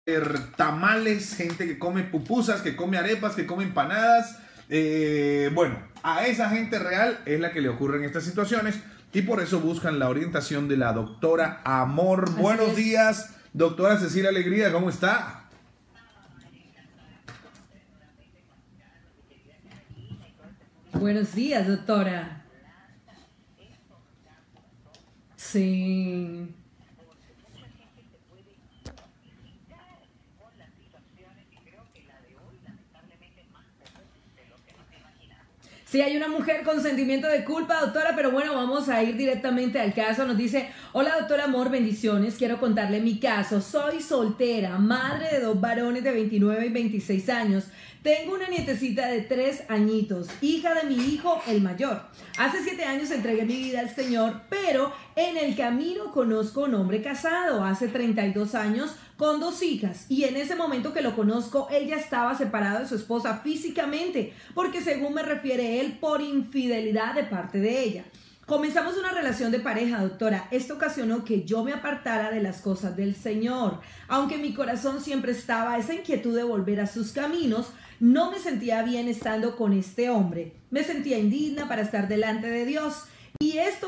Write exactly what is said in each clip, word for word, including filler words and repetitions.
tamales, gente que come pupusas, que come arepas, que come empanadas. Eh, bueno, a esa gente real es la que le ocurren estas situaciones y por eso buscan la orientación de la doctora Amor. Así Buenos es. días, doctora Cecilia Alegría, ¿cómo está? Buenos días, doctora. Sí. Sí, hay una mujer con sentimiento de culpa, doctora, pero bueno, vamos a ir directamente al caso. Nos dice: hola, doctora Amor, bendiciones. Quiero contarle mi caso. Soy soltera, madre de dos varones de veintinueve y veintiséis años. Tengo una nietecita de tres añitos, hija de mi hijo, el mayor. Hace siete años entregué mi vida al Señor, pero en el camino conozco a un hombre casado, hace treinta y dos años, con dos hijas. Y en ese momento que lo conozco, él ya estaba separado de su esposa físicamente, porque según me refiere él, por infidelidad de parte de ella. Comenzamos una relación de pareja, doctora. Esto ocasionó que yo me apartara de las cosas del Señor. Aunque mi corazón siempre estaba esa inquietud de volver a sus caminos, no me sentía bien estando con este hombre. Me sentía indigna para estar delante de Dios. Y esto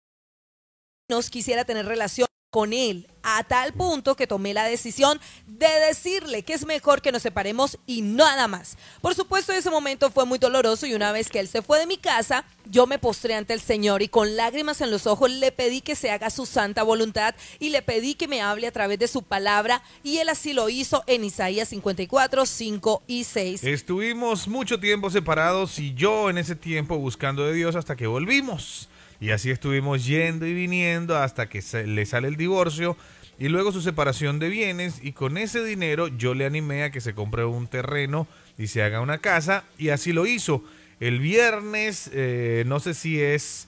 nos quisiera tener relación con él, a tal punto que tomé la decisión de decirle que es mejor que nos separemos y nada más. Por supuesto, ese momento fue muy doloroso y una vez que él se fue de mi casa, yo me postré ante el Señor y con lágrimas en los ojos le pedí que se haga su santa voluntad y le pedí que me hable a través de su palabra y él así lo hizo en Isaías cincuenta y cuatro, cinco y seis. Estuvimos mucho tiempo separados y yo en ese tiempo buscando de Dios hasta que volvimos. Y así estuvimos yendo y viniendo hasta que se le sale el divorcio y luego su separación de bienes, y con ese dinero yo le animé a que se compre un terreno y se haga una casa, y así lo hizo. El viernes, eh, no sé si es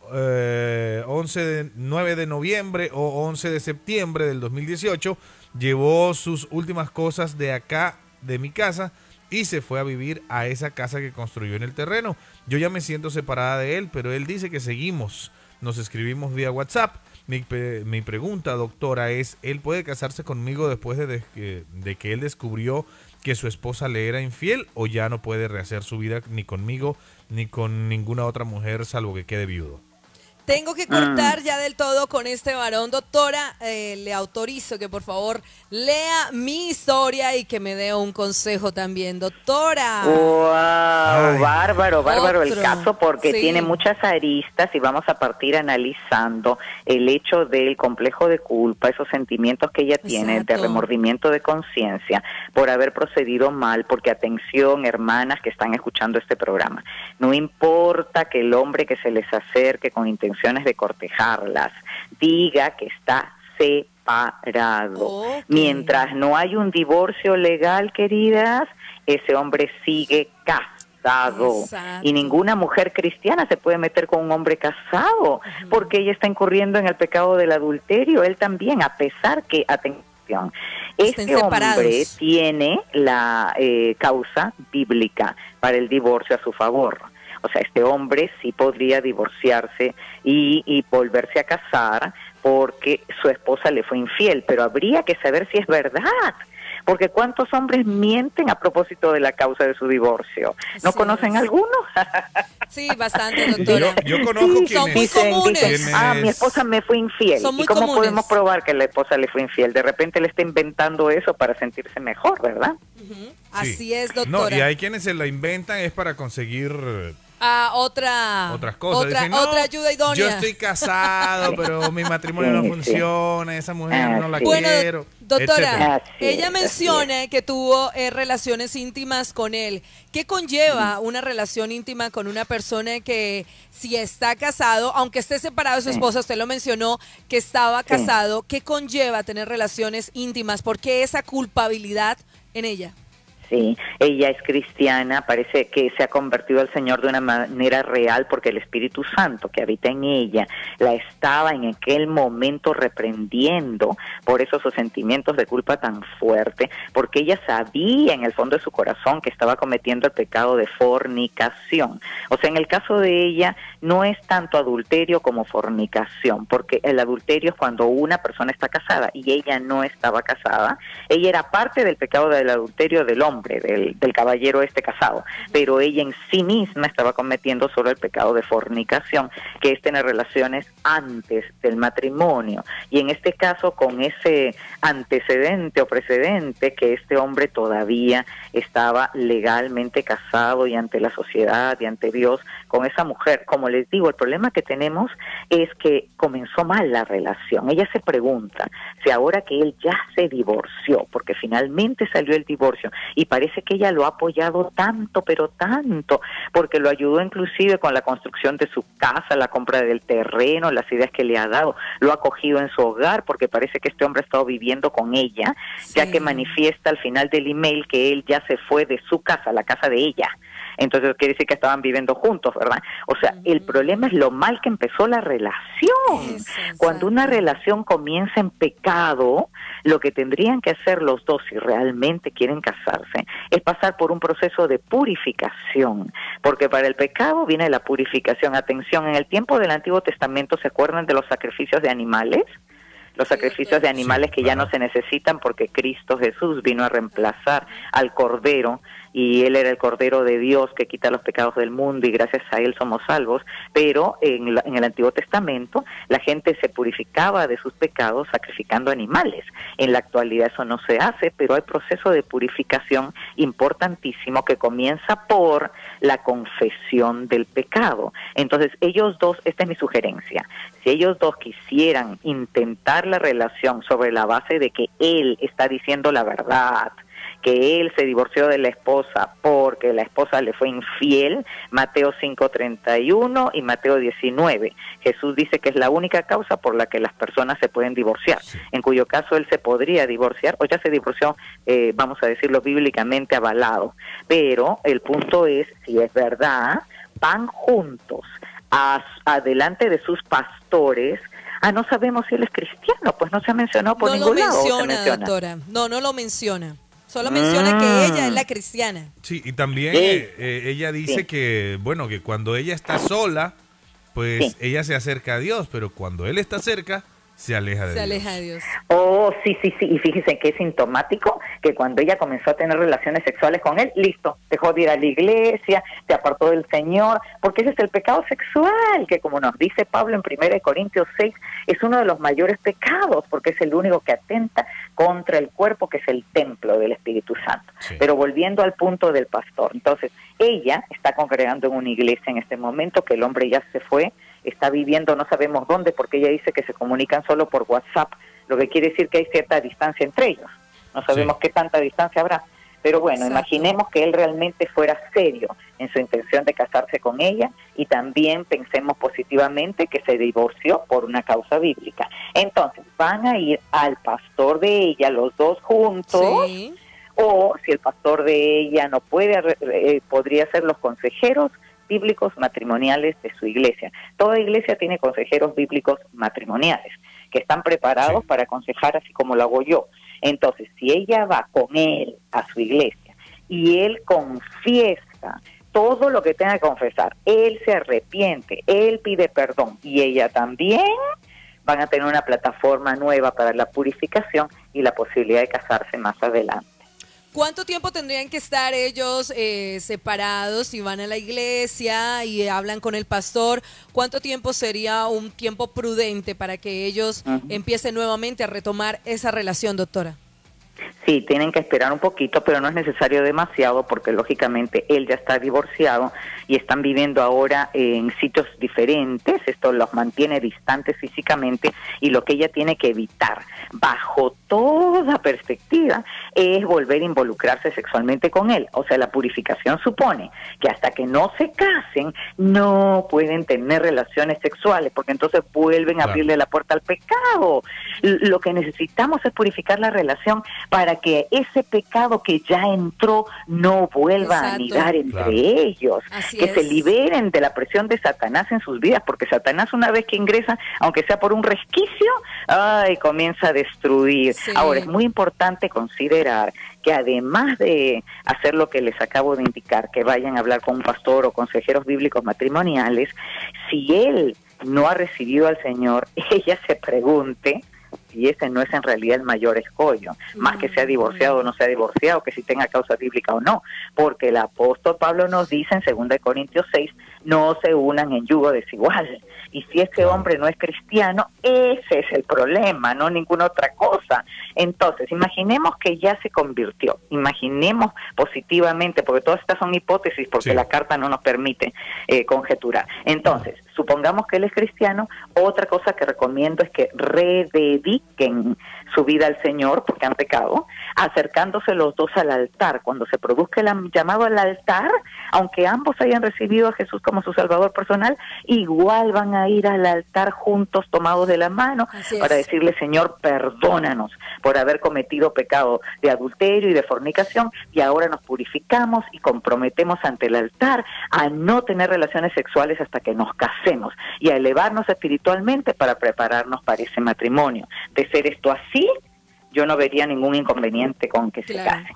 eh, once de, nueve de noviembre o once de septiembre del dos mil dieciocho, llevó sus últimas cosas de acá, de mi casa, y se fue a vivir a esa casa que construyó en el terreno. Yo ya me siento separada de él, pero él dice que seguimos. Nos escribimos vía WhatsApp. Mi, mi pregunta, doctora, es: ¿él puede casarse conmigo después de, de, que, de que él descubrió que su esposa le era infiel, o ya no puede rehacer su vida ni conmigo ni con ninguna otra mujer salvo que quede viudo? Tengo que cortar ya del todo con este varón, doctora. Eh, le autorizo que por favor lea mi historia y que me dé un consejo también, doctora. ¡Wow! Ay. Bárbaro, bárbaro Otro. el caso, porque Sí. tiene muchas aristas y vamos a partir analizando el hecho del complejo de culpa, esos sentimientos que ella tiene, Exacto. de remordimiento de conciencia por haber procedido mal, porque atención, hermanas que están escuchando este programa, no importa que el hombre que se les acerque con intención de cortejarlas diga que está separado. Okay. Mientras no hay un divorcio legal, queridas, ese hombre sigue casado. Exacto. Y ninguna mujer cristiana se puede meter con un hombre casado, uh-huh, porque ella está incurriendo en el pecado del adulterio. Él también, a pesar que, atención, Estén este separados. hombre tiene la eh, causa bíblica para el divorcio a su favor. O sea, este hombre sí podría divorciarse y, y volverse a casar porque su esposa le fue infiel, pero habría que saber si es verdad, porque ¿cuántos hombres mienten a propósito de la causa de su divorcio? ¿No Así conocen es. alguno? Sí, bastante, doctora. Yo, yo conozco Sí, quienes... Son muy dicen, comunes. dicen, ah, mi esposa me fue infiel. Son muy ¿Y cómo comunes. podemos probar que la esposa le fue infiel? De repente le está inventando eso para sentirse mejor, ¿verdad? Uh-huh. Así Sí. es, doctora. No, y hay quienes se la inventan es para conseguir Ah, otra, otras cosas. Otra, Dicen, no, otra ayuda idónea. yo estoy casado, pero mi matrimonio no Sí, funciona, esa mujer no la sí. Bueno, quiero, doctora, etcétera. Así ella es, menciona que tuvo eh, relaciones íntimas con él. ¿Qué conlleva una relación íntima con una persona que, si está casado, aunque esté separado de su Sí. esposa, usted lo mencionó, que estaba Sí. casado, ¿qué conlleva tener relaciones íntimas? ¿Por qué esa culpabilidad en ella? Sí, ella es cristiana, parece que se ha convertido al Señor de una manera real porque el Espíritu Santo que habita en ella la estaba en aquel momento reprendiendo por esos sus sentimientos de culpa tan fuerte, porque ella sabía en el fondo de su corazón que estaba cometiendo el pecado de fornicación. O sea, en el caso de ella no es tanto adulterio como fornicación, porque el adulterio es cuando una persona está casada y ella no estaba casada. Ella era parte del pecado del adulterio del hombre, Del, del caballero este casado, pero ella en sí misma estaba cometiendo solo el pecado de fornicación, que es tener relaciones antes del matrimonio, y en este caso con ese antecedente o precedente que este hombre todavía estaba legalmente casado y ante la sociedad y ante Dios con esa mujer. Como les digo, el problema que tenemos es que comenzó mal la relación. Ella se pregunta si ahora que él ya se divorció, porque finalmente salió el divorcio, y parece que ella lo ha apoyado tanto, pero tanto, porque lo ayudó inclusive con la construcción de su casa, la compra del terreno, las ideas que le ha dado, lo ha acogido en su hogar, porque parece que este hombre ha estado viviendo con ella, sí. Ya que manifiesta al final del email que él ya se fue de su casa, la casa de ella. Entonces quiere decir que estaban viviendo juntos, ¿verdad? O sea, uh-huh. El problema es lo mal que empezó la relación. Eso, Cuando una relación comienza en pecado, lo que tendrían que hacer los dos, si realmente quieren casarse, es pasar por un proceso de purificación, porque para el pecado viene la purificación. Atención, en el tiempo del Antiguo Testamento, ¿se acuerdan de los sacrificios de animales? Los sacrificios de animales que ya no se necesitan porque Cristo Jesús vino a reemplazar al Cordero, y Él era el Cordero de Dios que quita los pecados del mundo, y gracias a Él somos salvos. Pero en, la, en el Antiguo Testamento la gente se purificaba de sus pecados sacrificando animales. En la actualidad eso no se hace, pero hay proceso de purificación importantísimo que comienza por la confesión del pecado. Entonces ellos dos, esta es mi sugerencia, si ellos dos quisieran intentar la relación sobre la base de que él está diciendo la verdad, que él se divorció de la esposa porque la esposa le fue infiel, Mateo cinco treinta y uno y Mateo diecinueve. Jesús dice que es la única causa por la que las personas se pueden divorciar, sí. En cuyo caso él se podría divorciar, o ya se divorció, eh, vamos a decirlo bíblicamente avalado. Pero el punto es, si es verdad, van juntos a, adelante de sus pastores. Ah, no sabemos si él es cristiano, pues no se ha mencionado por no ningún lo lado. menciona, ¿O se menciona? Doctora. No, no lo menciona. Solo menciona mm. que ella es la cristiana. Sí, y también sí. eh, ella dice sí. que, bueno, que cuando ella está sola, pues sí. ella se acerca a Dios, pero cuando él está cerca, se aleja de se Dios. aleja de Dios. Oh, sí, sí, sí. Y fíjense que es sintomático que cuando ella comenzó a tener relaciones sexuales con él, listo, dejó de ir a la iglesia, se apartó del Señor, porque ese es el pecado sexual, que como nos dice Pablo en primera de Corintios seis, es uno de los mayores pecados, porque es el único que atenta contra el cuerpo, que es el templo del Espíritu Santo. Sí. Pero volviendo al punto del pastor, entonces, ella está congregando en una iglesia en este momento, que el hombre ya se fue, está viviendo no sabemos dónde, porque ella dice que se comunican solo por WhatsApp, lo que quiere decir que hay cierta distancia entre ellos. No sabemos sí. qué tanta distancia habrá, pero bueno, Exacto. Imaginemos que él realmente fuera serio en su intención de casarse con ella, y también pensemos positivamente que se divorció por una causa bíblica. Entonces, van a ir al pastor de ella los dos juntos, sí. O si el pastor de ella no puede, eh, podría ser los consejeros bíblicos matrimoniales de su iglesia. Toda iglesia tiene consejeros bíblicos matrimoniales que están preparados sí. para aconsejar, así como lo hago yo. Entonces, si ella va con él a su iglesia y él confiesa todo lo que tenga que confesar, él se arrepiente, él pide perdón y ella también, van a tener una plataforma nueva para la purificación y la posibilidad de casarse más adelante. ¿Cuánto tiempo tendrían que estar ellos eh, separados si van a la iglesia y hablan con el pastor? ¿Cuánto tiempo sería un tiempo prudente para que ellos uh-huh. empiecen nuevamente a retomar esa relación, doctora? Sí, tienen que esperar un poquito, pero no es necesario demasiado, porque lógicamente él ya está divorciado y están viviendo ahora en sitios diferentes. Esto los mantiene distantes físicamente, y lo que ella tiene que evitar, bajo toda perspectiva, es volver a involucrarse sexualmente con él. O sea, la purificación supone que hasta que no se casen no pueden tener relaciones sexuales, porque entonces vuelven a abrirle la puerta al pecado. Lo que necesitamos es purificar la relación para que ese pecado que ya entró no vuelva Exacto. a anidar entre Claro. ellos, Así que es. se liberen de la presión de Satanás en sus vidas, porque Satanás una vez que ingresa, aunque sea por un resquicio, ay, comienza a destruir. Sí. Ahora, es muy importante considerar que además de hacer lo que les acabo de indicar, que vayan a hablar con un pastor o consejeros bíblicos matrimoniales, si él no ha recibido al Señor, ella se pregunte si ese no es en realidad el mayor escollo, más que sea divorciado o no sea divorciado, que si tenga causa bíblica o no, porque el apóstol Pablo nos dice en segunda de Corintios seis, no se unan en yugo desigual, y si ese hombre no es cristiano, ese es el problema, no ninguna otra cosa. Entonces, imaginemos que ya se convirtió, imaginemos positivamente, porque todas estas son hipótesis, porque Sí. la carta no nos permite eh, conjeturar. Entonces, supongamos que él es cristiano, otra cosa que recomiendo es que redediquen su vida al Señor, porque han pecado, acercándose los dos al altar. Cuando se produzca el am- llamado al altar, aunque ambos hayan recibido a Jesús como su Salvador personal, igual van a ir al altar juntos, tomados de la mano, Así para es. decirle, Señor, perdónanos por haber cometido pecado de adulterio y de fornicación, y ahora nos purificamos y comprometemos ante el altar a no tener relaciones sexuales hasta que nos casemos y a elevarnos espiritualmente para prepararnos para ese matrimonio. De ser esto así, yo no vería ningún inconveniente con que se Claro. casen.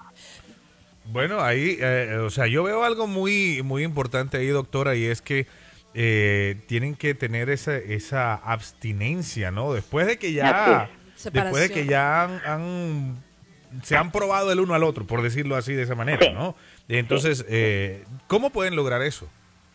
Bueno, ahí, eh, o sea, yo veo algo muy, muy importante ahí, doctora, y es que eh, tienen que tener esa, esa abstinencia, ¿no? Después de que ya, Así después de que Separación. ya han, han- se han probado el uno al otro, por decirlo así de esa manera, Sí. ¿no? Entonces, eh, ¿cómo pueden lograr eso?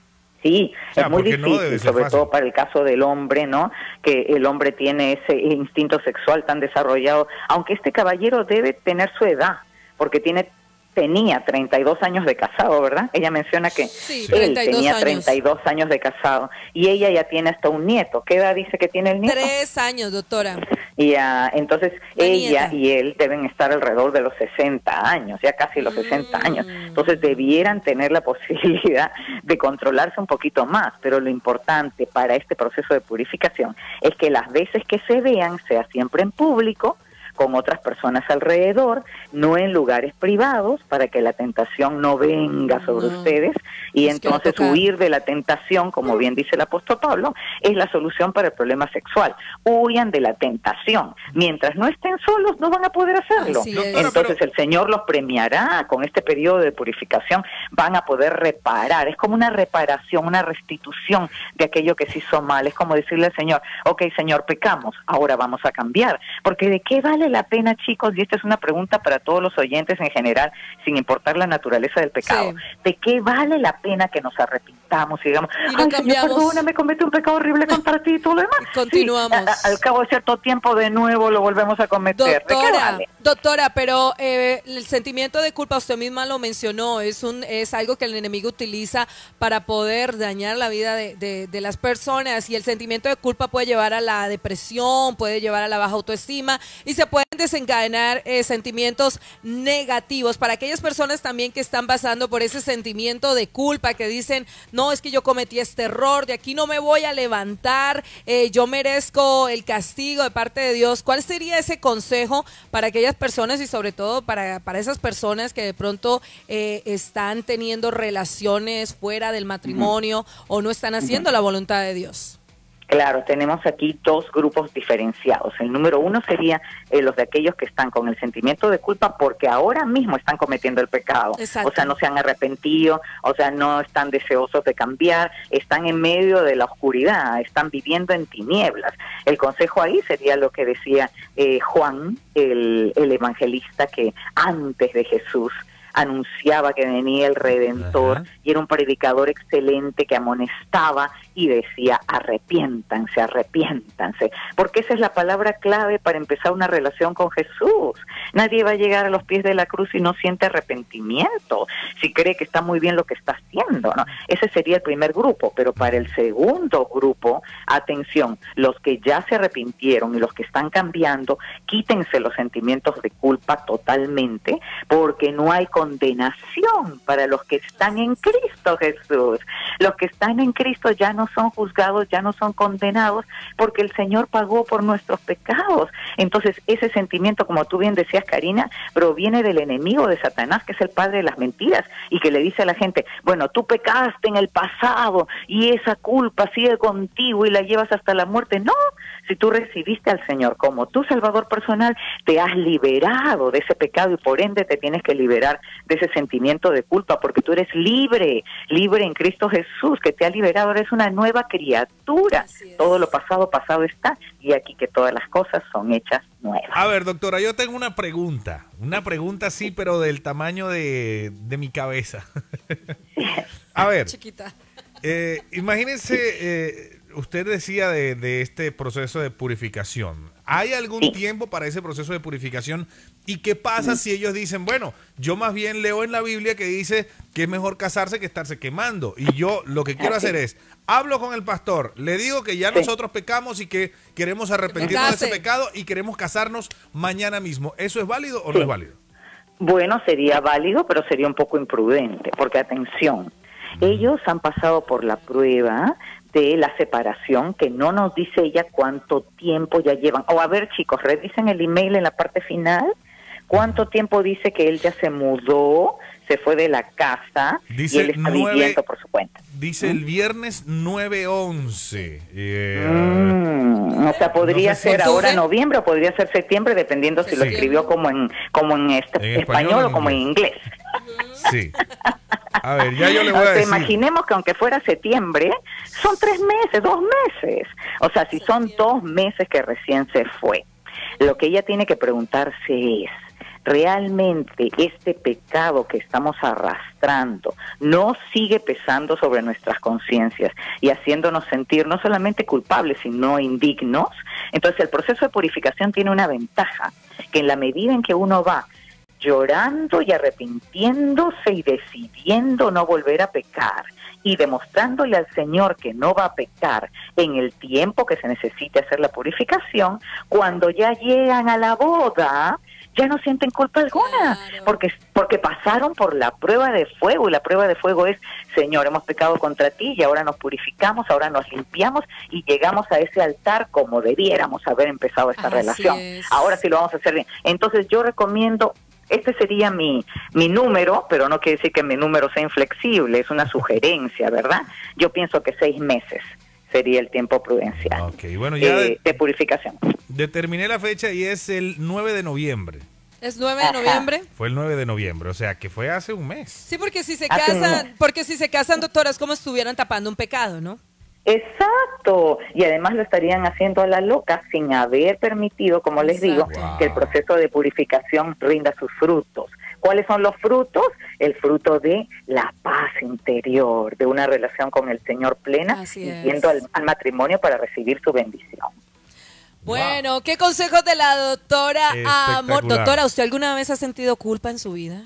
Sí, O sea, es muy porque no debe difícil, ser sobre fácil. todo para el caso del hombre, ¿no? Que el hombre tiene ese instinto sexual tan desarrollado, aunque este caballero debe tener su edad, porque tiene tenía treinta y dos años de casado, ¿verdad? Ella menciona que Sí, él treinta y dos tenía años. treinta y dos años de casado y ella ya tiene hasta un nieto. ¿Qué edad dice que tiene el nieto? Tres años, doctora. Y ah, entonces La ella nieta. y él deben estar alrededor de los sesenta años, ya casi los sesenta Mm. años. Entonces debieran tener la posibilidad de controlarse un poquito más, pero lo importante para este proceso de purificación es que las veces que se vean sea siempre en público, con otras personas alrededor, no en lugares privados, para que la tentación no venga sobre No. ustedes y Es que va a entonces tocar. huir de la tentación, como bien dice el apóstol Pablo, es la solución para el problema sexual. Huyan de la tentación. Mientras no estén solos, no van a poder hacerlo. Así es. Doctora, Entonces pero- el Señor los premiará con este periodo de purificación. Van a poder reparar. Es como una reparación, una restitución de aquello que se hizo mal. Es como decirle al Señor, ok, Señor, pecamos, ahora vamos a cambiar. Porque ¿de qué vale la pena, chicos? Y esta es una pregunta para todos los oyentes en general, sin importar la naturaleza del pecado. Sí. ¿De qué vale la pena que nos arrepintamos y digamos, Y no ay, cambiamos. Señor, perdóname, cometí un pecado horrible contra ti y todo lo demás? Y continuamos. Sí, a- a- al cabo de cierto tiempo de nuevo lo volvemos a cometer. ¿De qué Doctora, vale? doctora, pero eh, el sentimiento de culpa, usted misma lo mencionó, es un es algo que el enemigo utiliza para poder dañar la vida de, de- de las personas, y el sentimiento de culpa puede llevar a la depresión, puede llevar a la baja autoestima y se pueden desencadenar eh, sentimientos negativos. Para aquellas personas también que están pasando por ese sentimiento de culpa, que dicen, no, es que yo cometí este error, de aquí no me voy a levantar, eh, yo merezco el castigo de parte de Dios. ¿Cuál sería ese consejo para aquellas personas y sobre todo para, para esas personas que de pronto eh, están teniendo relaciones fuera del matrimonio o no están haciendo la voluntad de Dios? Claro, tenemos aquí dos grupos diferenciados. El número uno sería eh, los de aquellos que están con el sentimiento de culpa porque ahora mismo están cometiendo el pecado. Exacto. O sea, no se han arrepentido, o sea, no están deseosos de cambiar, están en medio de la oscuridad, están viviendo en tinieblas. El consejo ahí sería lo que decía eh, Juan, el, el evangelista, que antes de Jesús anunciaba que venía el Redentor. Ajá. Y era un predicador excelente que amonestaba y decía, arrepiéntanse, arrepiéntanse, porque esa es la palabra clave para empezar una relación con Jesús. Nadie va a llegar a los pies de la cruz si no siente arrepentimiento, si cree que está muy bien lo que está haciendo, ¿no? Ese sería el primer grupo, pero para el segundo grupo, atención, los que ya se arrepintieron y los que están cambiando, quítense los sentimientos de culpa totalmente, porque no hay condenación para los que están en Cristo Jesús. Los que están en Cristo ya no son juzgados, ya no son condenados, porque el Señor pagó por nuestros pecados. Entonces, ese sentimiento, como tú bien decías, Karina, proviene del enemigo de Satanás, que es el padre de las mentiras, y que le dice a la gente, bueno, tú pecaste en el pasado, y esa culpa sigue contigo y la llevas hasta la muerte. No, si tú recibiste al Señor como tu Salvador personal, te has liberado de ese pecado y por ende te tienes que liberar de ese sentimiento de culpa, porque tú eres libre, libre en Cristo Jesús, que te ha liberado, eres una nueva criatura. Todo lo pasado, pasado está, y aquí que todas las cosas son hechas nuevas. A ver, doctora, yo tengo una pregunta, una pregunta sí, pero del tamaño de, de mi cabeza. A ver, Chiquita. eh, imagínense, eh, usted decía de, de este proceso de purificación. ¿Hay algún Sí. tiempo para ese proceso de purificación? ¿Y qué pasa si ellos dicen, bueno, yo más bien leo en la Biblia que dice que es mejor casarse que estarse quemando? Y yo lo que quiero Así. hacer es, hablo con el pastor, le digo que ya Sí. nosotros pecamos y que queremos arrepentirnos de ese case. pecado y queremos casarnos mañana mismo. ¿Eso es válido o no Sí. es válido? Bueno, sería válido, pero sería un poco imprudente, porque atención, ellos han pasado por la prueba de la separación, que no nos dice ella cuánto tiempo ya llevan. O a ver, chicos, revisen el email en la parte final. ¿Cuánto tiempo dice que él ya se mudó, se fue de la casa Dice y él está nueve- viviendo por su cuenta? Dice el viernes nueve once. Eh, Mm, o sea, podría no sé si ser octubre. ahora noviembre o podría ser septiembre, dependiendo si lo Sí. escribió como en como en, este, En español español o o en como en inglés. Sí. A ver, ya yo le voy O a sea, decir. imaginemos que aunque fuera septiembre, son tres meses, dos meses. O sea, si son dos meses que recién se fue. Lo que ella tiene que preguntarse es, ¿realmente este pecado que estamos arrastrando no sigue pesando sobre nuestras conciencias y haciéndonos sentir no solamente culpables, sino indignos? Entonces, el proceso de purificación tiene una ventaja, que en la medida en que uno va llorando y arrepintiéndose y decidiendo no volver a pecar y demostrándole al Señor que no va a pecar en el tiempo que se necesite hacer la purificación, cuando ya llegan a la boda, ya no sienten culpa alguna, Claro. porque, porque pasaron por la prueba de fuego, y la prueba de fuego es, Señor, hemos pecado contra ti y ahora nos purificamos, ahora nos limpiamos y llegamos a ese altar como debiéramos haber empezado esta Así relación. es. Ahora sí lo vamos a hacer bien. Entonces yo recomiendo, este sería mi, mi número, pero no quiere decir que mi número sea inflexible, es una sugerencia, ¿verdad? Yo pienso que seis meses sería el tiempo prudencial Ok, bueno, ya eh, de- de purificación. determiné la fecha y es el nueve de noviembre. ¿Es nueve de Ajá. noviembre? Fue el nueve de noviembre, o sea que fue hace un mes. Sí, porque si se Hace un casan, mes. porque si se casan, doctora, es como si estuvieran tapando un pecado, ¿no? Exacto, y además lo estarían haciendo a la loca sin haber permitido, como les digo, Exacto. que el proceso de purificación rinda sus frutos. ¿Cuáles son los frutos? El fruto de la paz interior, de una relación con el Señor plena, Así y es. yendo al, al matrimonio para recibir su bendición. Bueno, ¿qué consejos de la doctora Amor? Espectacular. Doctora, ¿usted alguna vez ha sentido culpa en su vida?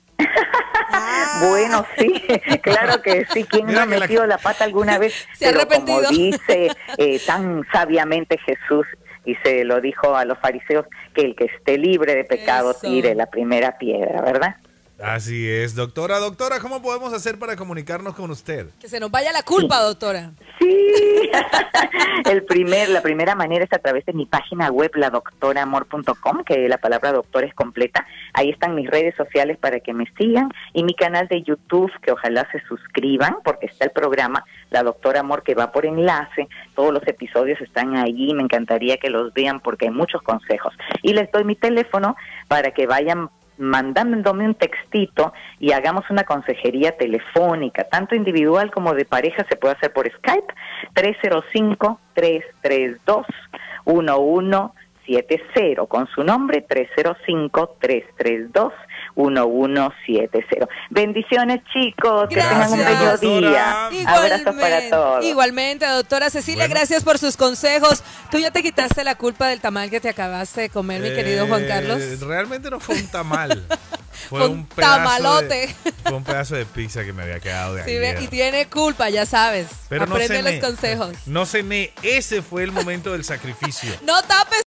Bueno, sí, claro que sí. ¿Quién no Mira ha que la- metido la pata alguna vez? Se ha Pero arrepentido. como dice eh, tan sabiamente Jesús, y se lo dijo a los fariseos, que el que esté libre de pecado Eso. tire la primera piedra, ¿verdad? Así es, doctora. Doctora, ¿cómo podemos hacer para comunicarnos con usted? Que se nos vaya la culpa, doctora. Sí, el primer, la primera manera es a través de mi página web, la doctora amor punto com, que la palabra doctor es completa. Ahí están mis redes sociales para que me sigan, y mi canal de YouTube, que ojalá se suscriban, porque está el programa La Doctora Amor, que va por enlace. Todos los episodios están ahí, me encantaría que los vean porque hay muchos consejos. Y les doy mi teléfono para que vayan mandándome un textito y hagamos una consejería telefónica, tanto individual como de pareja, se puede hacer por Skype, tres cero cinco, tres tres dos, uno uno siete cero, con su nombre, tres cero cinco, tres tres dos, uno uno siete cero. Bendiciones, chicos, que tengan un bello Gracias, doctora. día. Abrazos para todos. Igualmente, doctora Cecilia, Bueno. gracias por sus consejos. Tú ya te quitaste la culpa del tamal que te acabaste de comer, mi querido Juan Eh, Carlos. Realmente no fue un tamal. Fue Fue un, un pedazo tamalote. de- fue un pedazo de pizza que me había quedado de Sí, ve, ayer. y tiene culpa, ya sabes. Pero no Aprende cené. los consejos. No cené. Ese fue el momento del sacrificio. No tapes